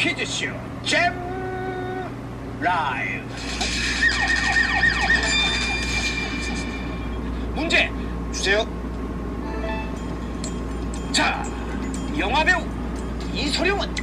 퀴즈쇼 잼 라이브. 문제 주세요. 자, 영화배우 이소룡은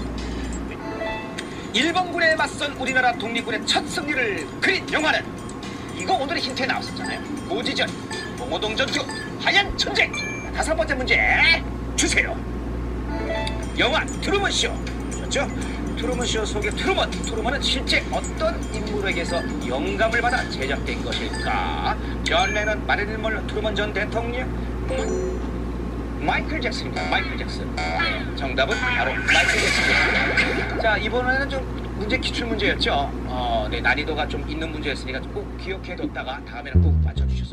일본군에 맞선 우리나라 독립군의 첫 승리를 그린 영화는, 이거 오늘의 힌트에 나왔었잖아요. 고지전, 봉오동 전투, 하얀 전쟁. 다섯 번째 문제 주세요. 영화 트루먼쇼 보셨죠? 트루먼쇼 속의 트루먼은 실제 어떤 인물에게서 영감을 받아 제작된 것일까? 존 레넌, 마릴린 먼로, 트루먼 전 대통령, 마이클 잭슨입니다. 마이클 잭슨. 네, 정답은 바로 마이클 잭슨입니다. 자, 이번에는 좀 문제 기출 문제였죠. 네, 난이도가 좀 있는 문제였으니까 꼭 기억해뒀다가 다음에는 꼭 맞춰주셨어요.